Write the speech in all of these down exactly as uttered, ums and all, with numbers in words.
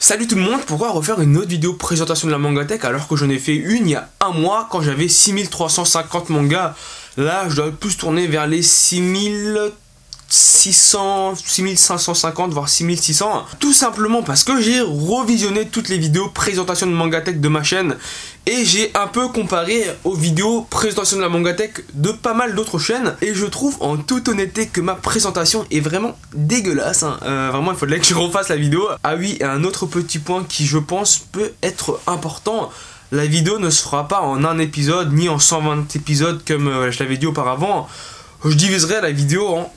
Salut tout le monde, pourquoi refaire une autre vidéo présentation de la Mangatech alors que j'en ai fait une il y a un mois quand j'avais six mille trois cent cinquante mangas. Là je dois plus tourner vers les six mille six cents, six mille cinq cent cinquante voire six mille six cents. Tout simplement parce que j'ai revisionné toutes les vidéos présentation de Mangatech de ma chaîne et j'ai un peu comparé aux vidéos présentation de la Mangatech de pas mal d'autres chaînes et je trouve en toute honnêteté que ma présentation est vraiment dégueulasse, hein. euh, vraiment il faudrait que je refasse la vidéo. Ah oui, et un autre petit point qui je pense peut être important, la vidéo ne se fera pas en un épisode ni en cent vingt épisodes comme euh, je l'avais dit auparavant. Je diviserai la vidéo en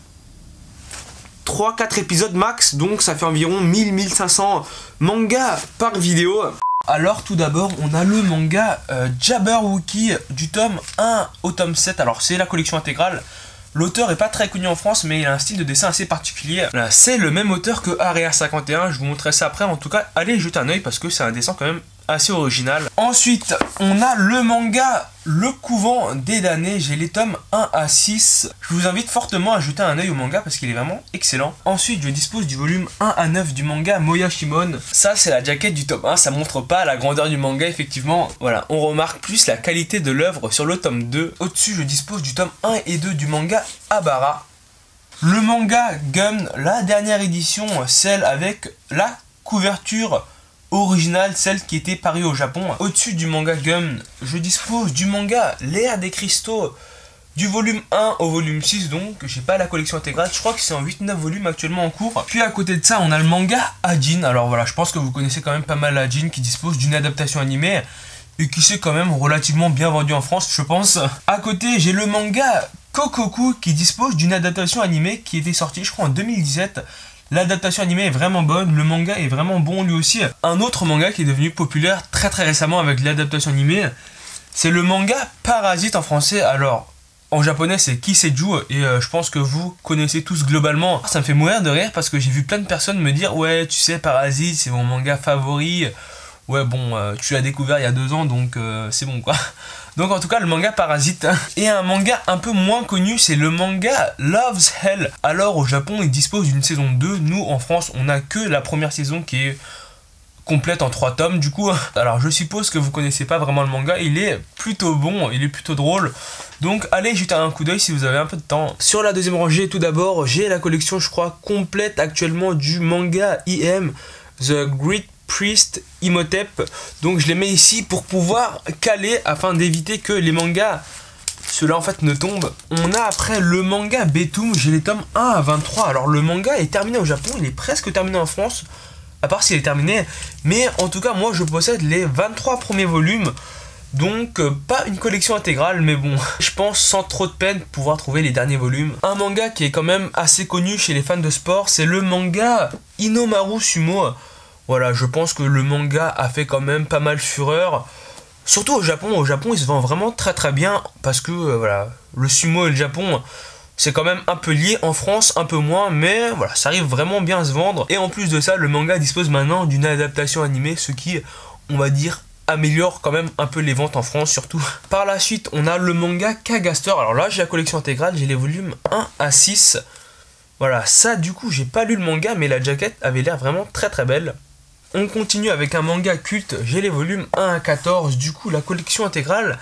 trois quatre épisodes max, donc ça fait environ mille à mille cinq cents mangas par vidéo. Alors tout d'abord on a le manga euh, Jabberwocky du tome un au tome sept, alors c'est la collection intégrale. L'auteur est pas très connu en France mais il a un style de dessin assez particulier. Voilà, c'est le même auteur que Area cinquante et un, je vous montrerai ça après, en tout cas allez jeter un oeil parce que c'est un dessin quand même assez original. Ensuite on a le manga Le Couvent des Damnés, j'ai les tomes un à six. Je vous invite fortement à jeter un oeil au manga parce qu'il est vraiment excellent. Ensuite je dispose du volume un à neuf du manga Moyashimon. Ça c'est la jaquette du tome un, ça montre pas la grandeur du manga effectivement. Voilà, on remarque plus la qualité de l'œuvre sur le tome deux. Au-dessus je dispose du tome un et deux du manga Abara. Le manga Gum, la dernière édition, celle avec la couverture originale, celle qui était parue au Japon. Au-dessus du manga Gum, je dispose du manga L'Ère des Cristaux du volume un au volume six, donc j'ai pas la collection intégrale, je crois que c'est en huit neuf volumes actuellement en cours. Puis à côté de ça on a le manga Ajin. Alors voilà, je pense que vous connaissez quand même pas mal Ajin, qui dispose d'une adaptation animée et qui s'est quand même relativement bien vendu en France je pense. À côté j'ai le manga Kokoku qui dispose d'une adaptation animée qui était sortie je crois en deux mille dix-sept. L'adaptation animée est vraiment bonne, le manga est vraiment bon lui aussi. Un autre manga qui est devenu populaire très très récemment avec l'adaptation animée, c'est le manga Parasite en français. Alors en japonais c'est Kiseju et euh, je pense que vous connaissez tous globalement. Ça me fait mourir de rire parce que j'ai vu plein de personnes me dire ouais tu sais Parasite c'est mon manga favori. Ouais bon euh, tu l'as découvert il y a deux ans donc euh, c'est bon quoi. Donc en tout cas le manga Parasite hein. Et un manga un peu moins connu c'est le manga Love's Hell. Alors au Japon il dispose d'une saison deux, nous en France on a que la première saison qui est complète en trois tomes du coup. Alors je suppose que vous connaissez pas vraiment le manga, il est plutôt bon, il est plutôt drôle. Donc allez jeter un coup d'œil si vous avez un peu de temps. Sur la deuxième rangée tout d'abord j'ai la collection je crois complète actuellement du manga I M The Great Priest Imhotep, donc je les mets ici pour pouvoir caler afin d'éviter que les mangas ceux-là en fait ne tombent. On a après le manga Betum, j'ai les tomes un à vingt-trois. Alors le manga est terminé au Japon, il est presque terminé en France à part s'il est terminé, mais en tout cas moi je possède les vingt-trois premiers volumes, donc euh, pas une collection intégrale mais bon je pense sans trop de peine pouvoir trouver les derniers volumes. Un manga qui est quand même assez connu chez les fans de sport, c'est le manga Inomaru Sumo. Voilà, je pense que le manga a fait quand même pas mal fureur. Surtout au Japon, au Japon il se vend vraiment très très bien parce que euh, voilà, le sumo et le Japon c'est quand même un peu lié. En France un peu moins, mais voilà, ça arrive vraiment bien à se vendre. Et en plus de ça, le manga dispose maintenant d'une adaptation animée, ce qui, on va dire, améliore quand même un peu les ventes en France surtout. Par la suite, on a le manga Kagaster. Alors là, j'ai la collection intégrale, j'ai les volumes un à six. Voilà, ça du coup, j'ai pas lu le manga, mais la jaquette avait l'air vraiment très très belle. On continue avec un manga culte, j'ai les volumes un à quatorze, du coup la collection intégrale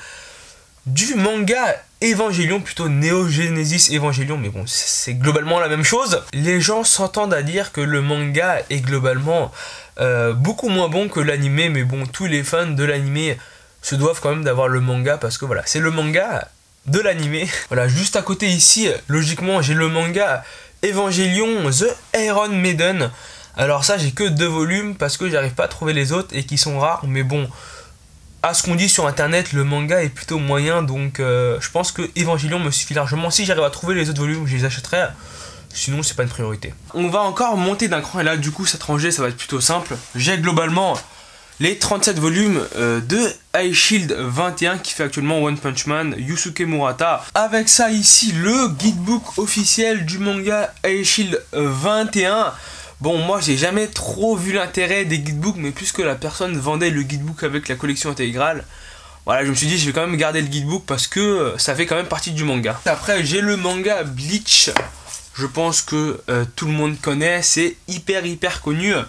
du manga Evangelion, plutôt Neo Genesis Evangelion, mais bon c'est globalement la même chose. Les gens s'entendent à dire que le manga est globalement euh, beaucoup moins bon que l'animé, mais bon tous les fans de l'animé se doivent quand même d'avoir le manga parce que voilà c'est le manga de l'animé. Voilà, juste à côté ici, logiquement j'ai le manga Evangelion The Iron Maiden. Alors ça j'ai que deux volumes parce que j'arrive pas à trouver les autres et qui sont rares, mais bon à ce qu'on dit sur internet le manga est plutôt moyen, donc euh, je pense que Evangelion me suffit largement. Si j'arrive à trouver les autres volumes je les achèterai, sinon c'est pas une priorité. On va encore monter d'un cran et là du coup cette rangée ça va être plutôt simple. J'ai globalement les trente-sept volumes euh, de High Shield vingt et un qui fait actuellement One Punch Man, Yusuke Murata. Avec ça ici le guidebook officiel du manga High Shield vingt et un. Bon, moi j'ai jamais trop vu l'intérêt des guidebooks, mais puisque la personne vendait le guidebook avec la collection intégrale, voilà, je me suis dit je vais quand même garder le guidebook parce que ça fait quand même partie du manga. Après j'ai le manga Bleach, je pense que euh, tout le monde connaît, c'est hyper hyper connu.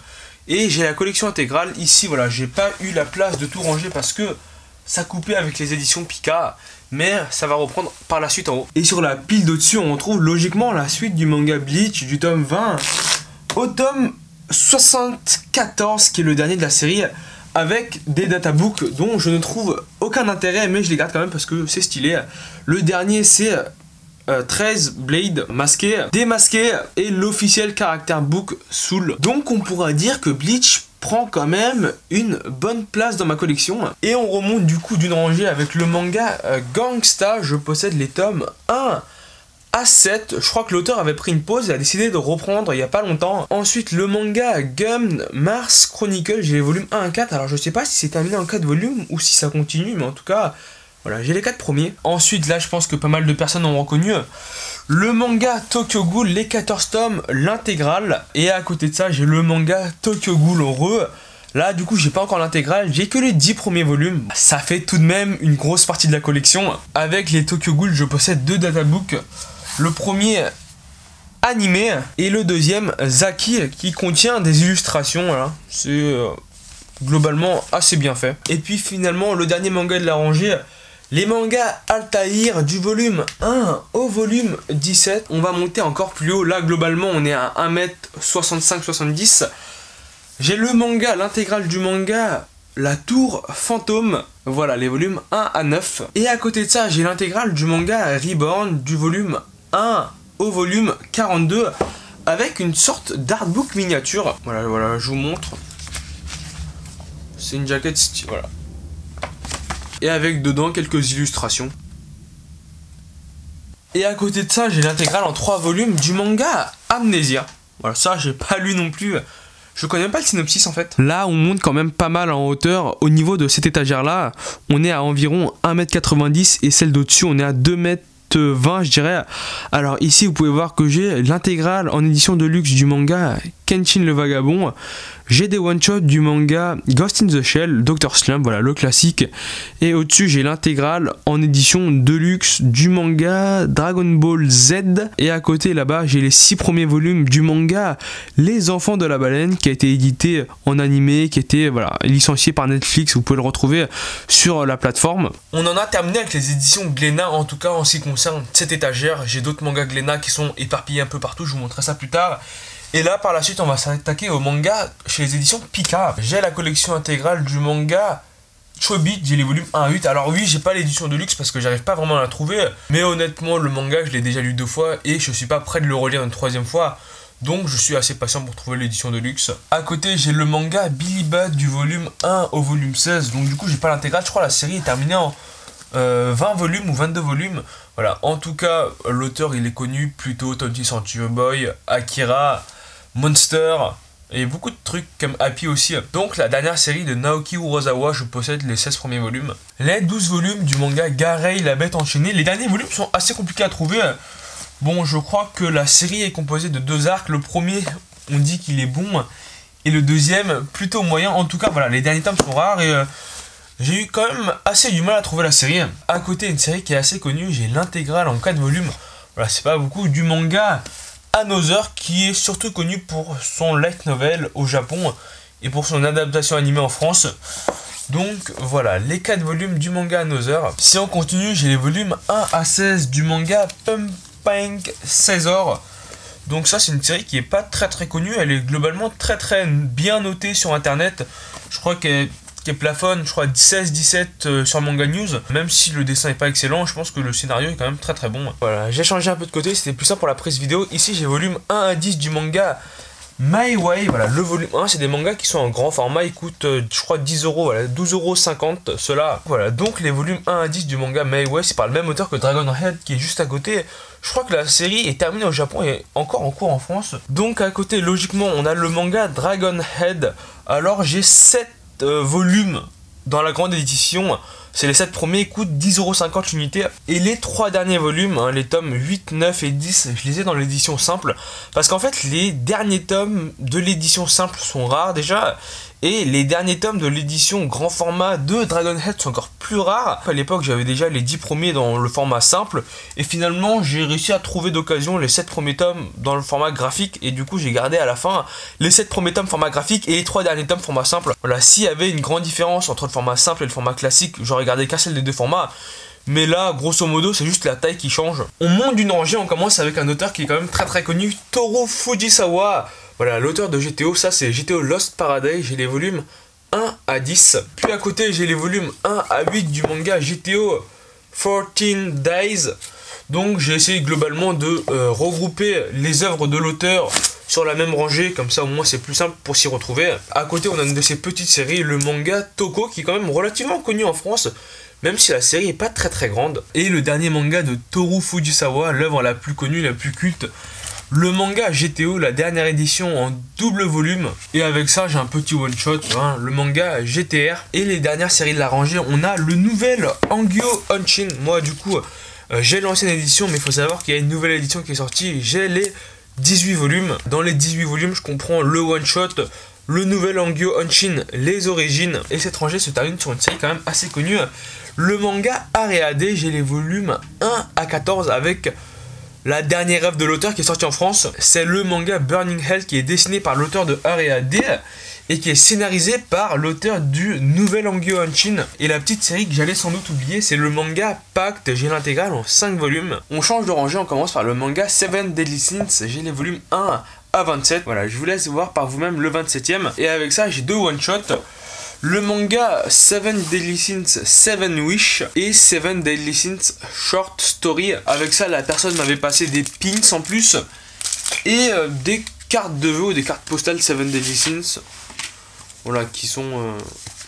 Et j'ai la collection intégrale. Ici, voilà, j'ai pas eu la place de tout ranger parce que ça coupait avec les éditions Pika. Mais ça va reprendre par la suite en haut. Et sur la pile d'au-dessus, on retrouve logiquement la suite du manga Bleach du tome vingt au tome soixante-quatorze, qui est le dernier de la série, avec des databooks dont je ne trouve aucun intérêt, mais je les garde quand même parce que c'est stylé. Le dernier, c'est euh, treize Blade masqué, démasqué, et l'officiel Character Book Soul. Donc on pourra dire que Bleach prend quand même une bonne place dans ma collection. Et on remonte du coup d'une rangée avec le manga euh, Gangsta. Je possède les tomes un à sept. Je crois que l'auteur avait pris une pause et a décidé de reprendre il n'y a pas longtemps. Ensuite le manga Gun Mars Chronicle, j'ai les volumes un à quatre. Alors je sais pas si c'est terminé en quatre volumes ou si ça continue, mais en tout cas voilà, j'ai les quatre premiers. Ensuite là je pense que pas mal de personnes ont reconnu le manga Tokyo Ghoul, les quatorze tomes, l'intégrale. Et à côté de ça, j'ai le manga Tokyo Ghoul Heureux. Là, du coup, j'ai pas encore l'intégrale, j'ai que les dix premiers volumes. Ça fait tout de même une grosse partie de la collection. Avec les Tokyo Ghoul, je possède deux databooks. Le premier, animé, et le deuxième, Zaki, qui contient des illustrations. Voilà. C'est euh, globalement assez bien fait. Et puis finalement, le dernier manga de la rangée, les mangas Altaïr du volume un au volume dix-sept. On va monter encore plus haut. Là, globalement, on est à un mètre soixante-cinq soixante-dix. J'ai le manga, l'intégrale du manga, La Tour Fantôme. Voilà, les volumes un à neuf. Et à côté de ça, j'ai l'intégrale du manga Reborn du volume un au volume quarante-deux. Avec une sorte d'artbook miniature. Voilà, voilà, je vous montre. C'est une jaquette style, voilà. Et avec dedans quelques illustrations. Et à côté de ça, j'ai l'intégrale en trois volumes du manga Amnesia. Voilà, ça j'ai pas lu non plus. Je connais pas le synopsis en fait. Là, on monte quand même pas mal en hauteur. Au niveau de cette étagère là, on est à environ un mètre quatre-vingt-dix et celle d'au-dessus, on est à deux mètres vingt, je dirais. Alors ici, vous pouvez voir que j'ai l'intégrale en édition de luxe du manga Kenshin le Vagabond. J'ai des one-shots du manga Ghost in the Shell, docteur Slump, voilà le classique. Et au-dessus, j'ai l'intégrale en édition de luxe du manga Dragon Ball Z. Et à côté, là-bas, j'ai les six premiers volumes du manga Les Enfants de la Baleine, qui a été édité en animé, qui a été voilà, licencié par Netflix. Vous pouvez le retrouver sur la plateforme. On en a terminé avec les éditions Glénat, en tout cas en ce qui concerne cette étagère. J'ai d'autres mangas Glénat qui sont éparpillés un peu partout, je vous montrerai ça plus tard. Et là, par la suite, on va s'attaquer au manga chez les éditions Pika. J'ai la collection intégrale du manga Chobit, j'ai les volumes un à huit. Alors oui, j'ai pas l'édition de luxe parce que j'arrive pas vraiment à la trouver. Mais honnêtement, le manga, je l'ai déjà lu deux fois et je suis pas prêt de le relire une troisième fois. Donc je suis assez patient pour trouver l'édition de luxe. À côté, j'ai le manga Billy Bat du volume un au volume seize. Donc du coup, j'ai pas l'intégrale. Je crois que la série est terminée en euh, vingt volumes ou vingt-deux volumes. Voilà, en tout cas, l'auteur, il est connu plutôt twentieth Century Boy, Akira, Monster et beaucoup de trucs comme Happy aussi. Donc la dernière série de Naoki Urasawa, je possède les seize premiers volumes. Les douze volumes du manga Garei la bête enchaînée. Les derniers volumes sont assez compliqués à trouver. Bon, je crois que la série est composée de deux arcs. Le premier, on dit qu'il est bon, et le deuxième, plutôt moyen. En tout cas, voilà, les derniers tomes sont rares et euh, j'ai eu quand même assez du mal à trouver la série. À côté, une série qui est assez connue, j'ai l'intégrale en quatre volumes. Voilà, c'est pas beaucoup, du manga Another, qui est surtout connu pour son light novel au Japon et pour son adaptation animée en France. Donc voilà, les quatre volumes du manga Another. Si on continue, j'ai les volumes un à seize du manga Pumping Caesar. Donc ça, c'est une série qui est pas très très connue. Elle est globalement très très bien notée sur internet. Je crois qu'elle qui plafonne, je crois, seize dix-sept euh, sur Manga News. Même si le dessin est pas excellent, je pense que le scénario est quand même très très bon. Voilà, j'ai changé un peu de côté, c'était plus simple pour la prise vidéo. Ici, j'ai volume un à dix du manga My Way. Voilà, le volume un, c'est des mangas qui sont en grand format. Ils coûtent, euh, je crois, dix euros, voilà, douze euros cinquante. Cela, voilà, donc les volumes un à dix du manga My Way, c'est par le même auteur que Dragon Head qui est juste à côté. Je crois que la série est terminée au Japon et encore en cours en France. Donc à côté, logiquement, on a le manga Dragon Head. Alors j'ai sept Euh, volumes dans la grande édition. C'est les sept premiers, coûtent dix euros cinquante l'unité. Et les trois derniers volumes, hein, les tomes huit, neuf et dix, je les ai dans l'édition simple. Parce qu'en fait, les derniers tomes de l'édition simple sont rares déjà. Et les derniers tomes de l'édition grand format de Dragonhead sont encore plus rares. À l'époque, j'avais déjà les dix premiers dans le format simple. Et finalement, j'ai réussi à trouver d'occasion les sept premiers tomes dans le format graphique. Et du coup, j'ai gardé à la fin les sept premiers tomes format graphique et les trois derniers tomes format simple. Voilà, s'il y avait une grande différence entre le format simple et le format classique, j'aurais gardé qu'un seul des deux formats. Mais là, grosso modo, c'est juste la taille qui change. On monte d'une rangée, on commence avec un auteur qui est quand même très très connu, Toru Fujisawa. Voilà, l'auteur de G T O, ça c'est G T O Lost Paradise, j'ai les volumes un à dix. Puis à côté, j'ai les volumes un à huit du manga G T O quatorze Days. Donc j'ai essayé globalement de euh, regrouper les œuvres de l'auteur sur la même rangée, comme ça au moins c'est plus simple pour s'y retrouver. À côté, on a une de ces petites séries, le manga Toko, qui est quand même relativement connu en France, même si la série est pas très très grande. Et le dernier manga de Toru Fujisawa, l'œuvre la plus connue, la plus culte, le manga G T O, la dernière édition en double volume. Et avec ça, j'ai un petit one shot, hein, le manga G T R. Et les dernières séries de la rangée, on a le nouvel Hangyo Honshin. Moi du coup, euh, j'ai l'ancienne édition, mais il faut savoir qu'il y a une nouvelle édition qui est sortie. J'ai les dix-huit volumes. Dans les dix-huit volumes, je comprends le one shot, le nouvel Hangyo Honshin, les origines. Et cette rangée se termine sur une série quand même assez connue, le manga Areade. J'ai les volumes un à quatorze avec la dernière œuvre de l'auteur qui est sortie en France. C'est le manga Burning Hell qui est dessiné par l'auteur de Areade et qui est scénarisé par l'auteur du nouvel Hangyo Honshin. Et la petite série que j'allais sans doute oublier, c'est le manga Pacte. J'ai l'intégrale en cinq volumes. On change de rangée, on commence par le manga Seven Deadly Sins. J'ai les volumes un à vingt-sept. Voilà, je vous laisse voir par vous-même le vingt-septième. Et avec ça, j'ai deux one-shots. Le manga Seven Deadly Sins Seven Wish et Seven Deadly Sins Short Story. Avec ça, la personne m'avait passé des pins en plus et euh, des cartes de vœux, des cartes postales Seven Deadly Sins. Voilà, qui sont euh,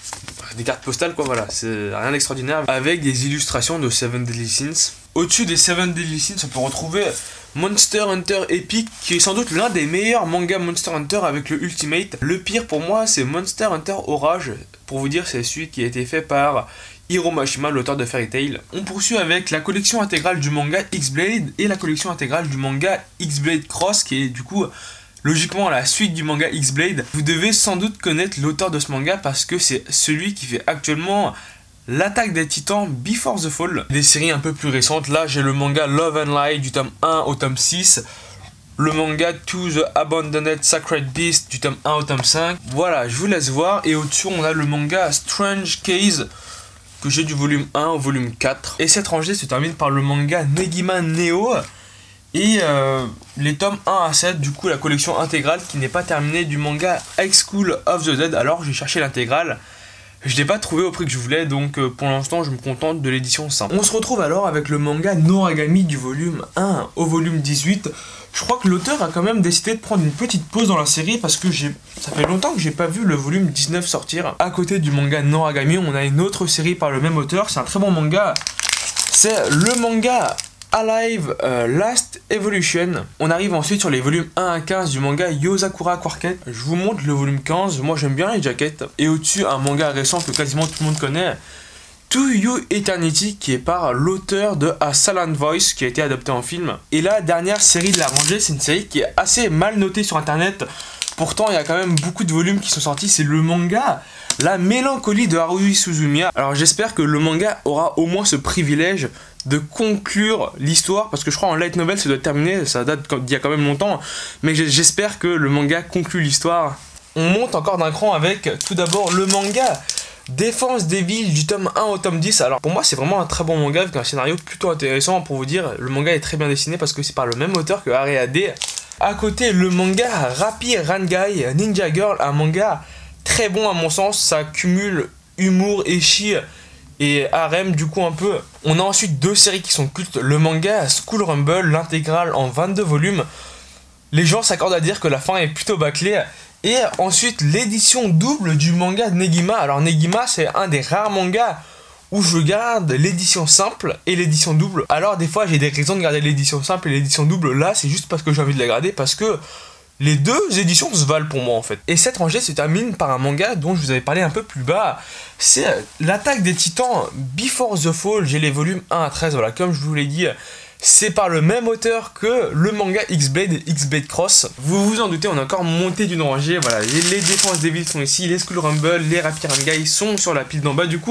des cartes postales quoi, voilà, c'est rien d'extraordinaire, avec des illustrations de Seven Deadly Sins. Au-dessus des Seven Deadly Sins, on peut retrouver Monster Hunter Epic, qui est sans doute l'un des meilleurs mangas Monster Hunter avec le Ultimate. Le pire pour moi, c'est Monster Hunter Orage. Pour vous dire, c'est celui qui a été fait par Hiro Mashima, l'auteur de Fairy Tail. On poursuit avec la collection intégrale du manga X-Blade et la collection intégrale du manga X-Blade Cross, qui est du coup logiquement la suite du manga X-Blade. Vous devez sans doute connaître l'auteur de ce manga parce que c'est celui qui fait actuellement l'attaque des titans Before the Fall. Des séries un peu plus récentes, là j'ai le manga Love and Light du tome un au tome six, le manga To the Abandoned Sacred Beast du tome un au tome cinq. Voilà, je vous laisse voir. Et au-dessus on a le manga Strange Case que j'ai du volume un au volume quatre. Et cette rangée se termine par le manga Negima Neo et euh, les tomes un à sept, du coup la collection intégrale qui n'est pas terminée du manga High School of the Dead. Alors j'ai cherché l'intégrale, je l'ai pas trouvé au prix que je voulais, donc euh, pour l'instant je me contente de l'édition simple. On se retrouve alors avec le manga Noragami du volume un au volume dix-huit. Je crois que l'auteur a quand même décidé de prendre une petite pause dans la série parce que j'ai, ça fait longtemps que j'ai pas vu le volume dix-neuf sortir. À côté du manga Noragami, on a une autre série par le même auteur, c'est un très bon manga. C'est le manga Alive euh, Last Evolution. On arrive ensuite sur les volumes un à quinze du manga Yozakura Quartet. Je vous montre le volume quinze, moi j'aime bien les jaquettes. Et au-dessus un manga récent que quasiment tout le monde connaît, To You Eternity, qui est par l'auteur de A Silent Voice, qui a été adapté en film. Et la dernière série de la rangée, c'est une série qui est assez mal notée sur internet. Pourtant il y a quand même beaucoup de volumes qui sont sortis. C'est le manga La Mélancolie de Haruhi Suzumiya. Alors j'espère que le manga aura au moins ce privilège de conclure l'histoire, parce que je crois en light novel ça doit terminer, ça date d'il y a quand même longtemps, mais j'espère que le manga conclut l'histoire. On monte encore d'un cran avec tout d'abord le manga Défense des villes du tome un au tome dix. Alors pour moi c'est vraiment un très bon manga avec un scénario plutôt intéressant. Pour vous dire, le manga est très bien dessiné parce que c'est par le même auteur que Areade. À côté, le manga Rappi Rangai Ninja Girl, un manga très bon à mon sens, ça cumule humour, ecchi et harem du coup un peu. On a ensuite deux séries qui sont cultes, le manga School Rumble, l'intégrale en vingt-deux volumes. Les gens s'accordent à dire que la fin est plutôt bâclée. Et ensuite l'édition double du manga Negima. Alors Negima c'est un des rares mangas où je garde l'édition simple et l'édition double. Alors des fois j'ai des raisons de garder l'édition simple et l'édition double. Là c'est juste parce que j'ai envie de la garder, parce que les deux éditions se valent pour moi en fait. Et cette rangée se termine par un manga dont je vous avais parlé un peu plus bas. C'est l'attaque des titans Before the Fall. J'ai les volumes un à treize. Voilà, comme je vous l'ai dit, c'est par le même auteur que le manga X-Blade et X-Blade Cross. Vous vous en doutez, on a encore monté d'une rangée. Voilà, les, les défenses des villes sont ici, les Skull Rumble, les Rapirangai sont sur la pile d'en bas. Du coup,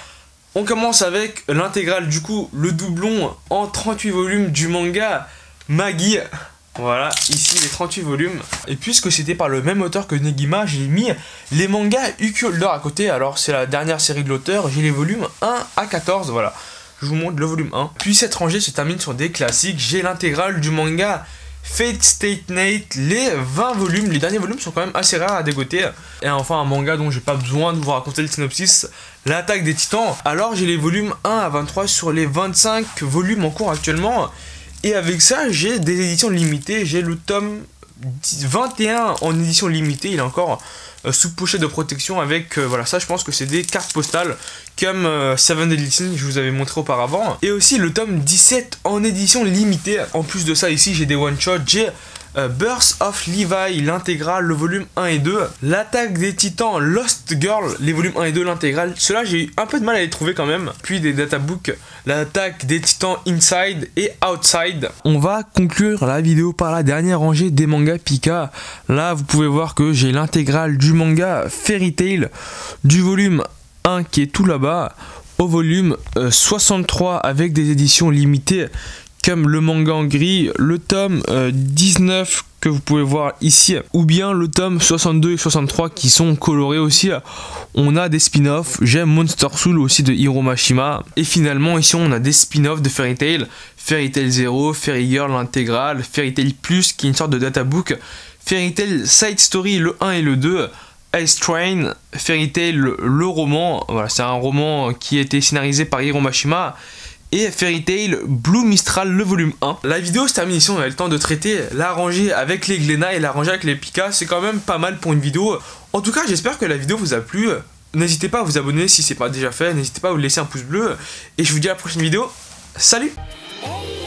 on commence avec l'intégrale, du coup, le doublon en trente-huit volumes du manga Magi. Voilà, ici les trente-huit volumes. Et puisque c'était par le même auteur que Negima, j'ai mis les mangas Uki-Holder à côté. Alors, c'est la dernière série de l'auteur, j'ai les volumes un à quatorze, voilà. Je vous montre le volume un. Puis cette rangée se termine sur des classiques. J'ai l'intégrale du manga Fate Stay Night, les vingt volumes. Les derniers volumes sont quand même assez rares à dégoter. Et enfin un manga dont j'ai pas besoin de vous raconter le synopsis, L'attaque des titans. Alors j'ai les volumes un à vingt-trois sur les vingt-cinq volumes en cours actuellement. Et avec ça j'ai des éditions limitées. J'ai le tome vingt et un en édition limitée. Il est encore euh, sous pochette de protection avec, euh, voilà, ça je pense que c'est des cartes postales comme euh, Seven Deadly Sins, je vous avais montré auparavant. Et aussi le tome dix-sept en édition limitée. En plus de ça, ici j'ai des one-shots. J'ai euh, Birth of Levi, l'intégrale, le volume un et deux. L'attaque des titans, Lost Girl, les volumes un et deux, l'intégrale. Ceux-là, j'ai eu un peu de mal à les trouver quand même. Puis des databooks, l'attaque des titans Inside et Outside. On va conclure la vidéo par la dernière rangée des mangas Pika. Là, vous pouvez voir que j'ai l'intégrale du manga Fairy Tail, du volume un qui est tout là-bas, au volume euh, soixante-trois avec des éditions limitées comme le manga en gris, le tome euh, dix-neuf que vous pouvez voir ici, ou bien le tome soixante-deux et soixante-trois qui sont colorés aussi. On a des spin-offs, j'aime Monster Soul aussi de Hiro Mashima, et finalement ici on a des spin-offs de Fairy Tail, Fairy Tail zéro, Fairy Girl l'intégrale, Fairy Tail Plus qui est une sorte de databook, Fairy Tail Side Story le un et le deux, Ice Train, Fairy Tail le roman, voilà, c'est un roman qui a été scénarisé par Hiro Mashima, et Fairy Tail Blue Mistral le volume un. La vidéo se termine ici, on a eu le temps de traiter la rangée avec les Glénat et la rangée avec les Pika, c'est quand même pas mal pour une vidéo. En tout cas, j'espère que la vidéo vous a plu. N'hésitez pas à vous abonner si c'est pas déjà fait, n'hésitez pas à vous laisser un pouce bleu, et je vous dis à la prochaine vidéo. Salut!